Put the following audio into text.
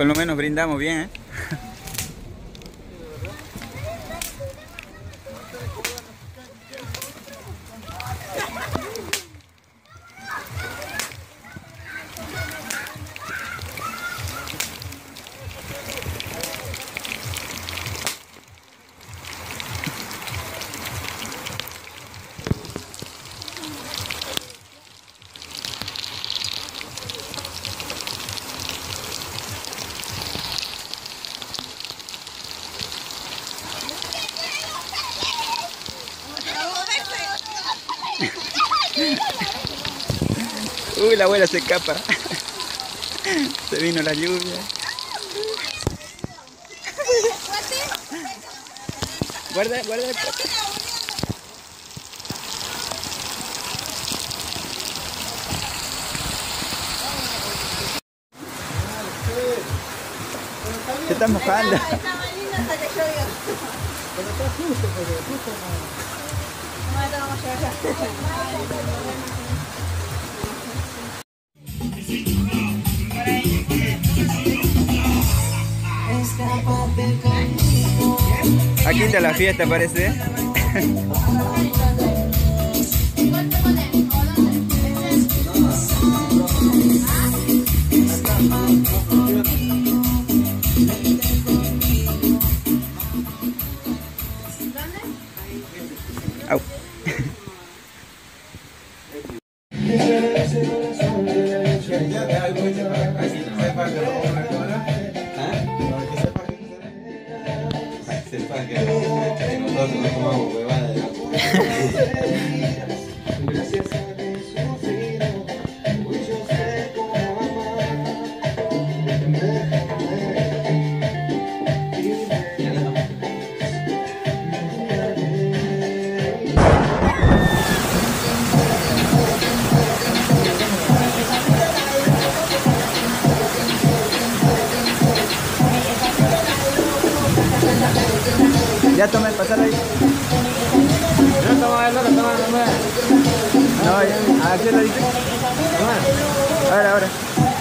Por lo menos brindamos bien, ¿eh? Uy, la abuela se escapa. Se vino la lluvia. Guarda, guarda el pote. Se está mojando. Aquí está la fiesta, parece. Au. Sepa que nosotros no tomamos huevada de gracias a sufrido, hoy yo sé cómo Ya tomé, pasar ahí. no toma el otro, toma la nueva. No, ya, a ver si lo dice. Ahora, ahora.